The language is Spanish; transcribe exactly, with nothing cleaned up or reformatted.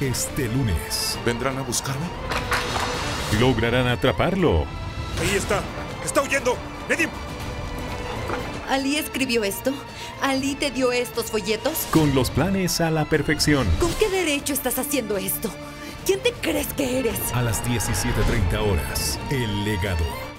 este lunes. ¿Vendrán a buscarme? ¿Lograrán atraparlo? Ahí está. ¡Está huyendo! ¡Nedim! ¿Ali escribió esto? ¿Ali te dio estos folletos? Con los planes a la perfección. ¿Con qué derecho estás haciendo esto? ¿Quién te crees que eres? A las diecisiete treinta horas, El Legado.